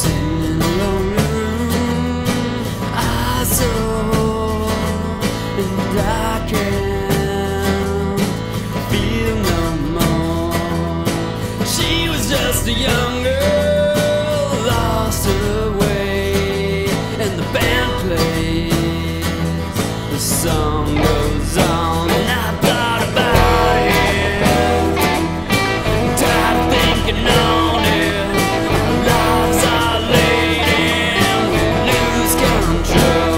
sitting in a lonely room, eyes so and I can't feel no more. She was just a young girl, lost her way, and the band plays, the song goes on, and I thought about it, tired of thinking on it. Our lives are laid in, we lose control.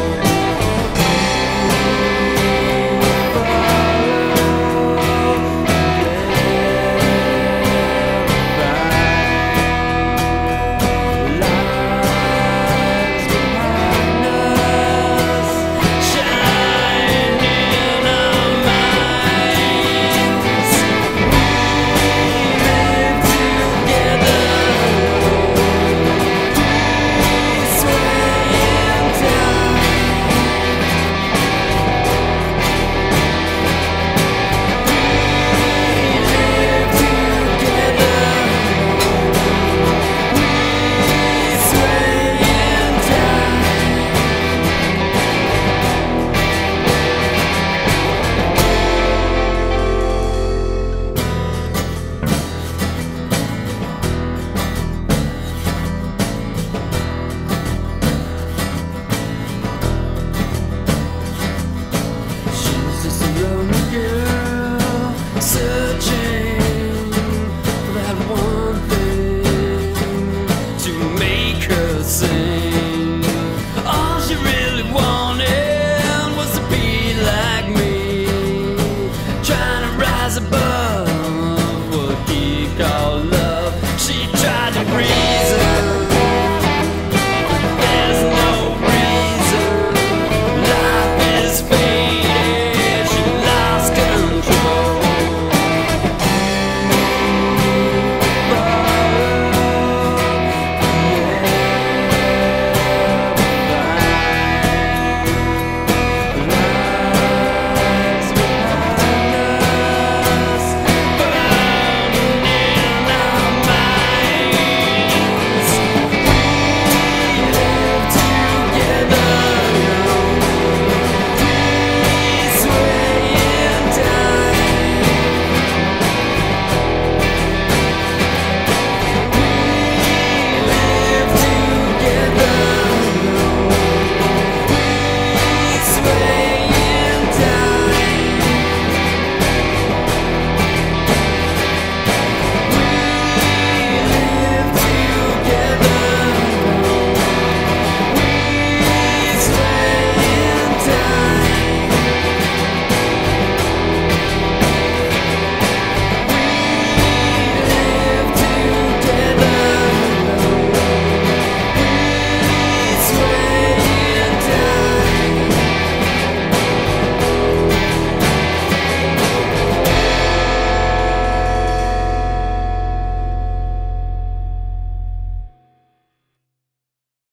Searching for that one thing to make her sing.